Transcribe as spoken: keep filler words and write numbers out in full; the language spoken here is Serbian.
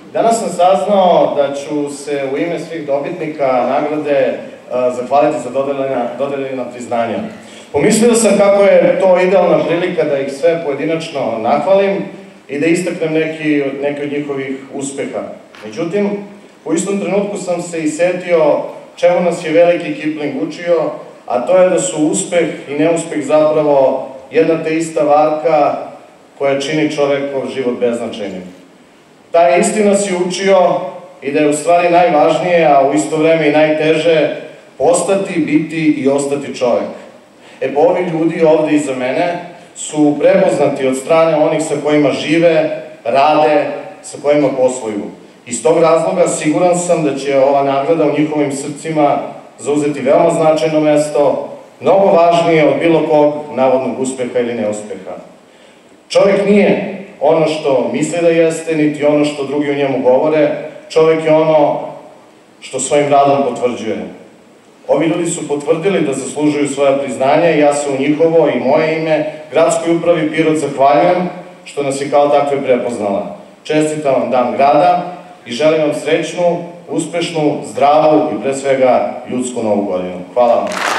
Danas sam saznao da ću se u ime svih dobitnika nagrade zahvaliti za dodeljena priznanja. Pomislio sam kako je to idealna prilika da ih sve pojedinačno nahvalim i da istaknem neki od njihovih uspeha. Međutim, u istom trenutku sam se i setio čemu nas je veliki Kipling učio, a to je da su uspeh i neuspeh zapravo jedna te ista varka koja čini čovekov život beznačajnim. Ta istina si učio i da je u stvari najvažnije, a u isto vreme i najteže, postati, biti i ostati čovek. E pa ovi ljudi ovde iza mene su prepoznati od strane onih sa kojima žive, rade, sa kojima posluju. Iz tog razloga siguran sam da će ova nagrada u njihovim srcima zauzeti veoma značajno mesto, mnogo važnije od bilo kog navodnog uspeha ili neuspeha. Čovek nije ono što misli da jeste, niti ono što drugi o njemu govore, čovek je ono što svojim radom potvrđuje. Ovi ljudi su potvrdili da zaslužuju svoja priznanja i ja se u njihovo i moje ime Gradskoj upravi Pirot zahvaljujem što nas je kao takve prepoznala. Čestitam vam Dan grada i želim vam srećnu, uspešnu, zdravu i pre svega ljudsku novu godinu. Hvala vam.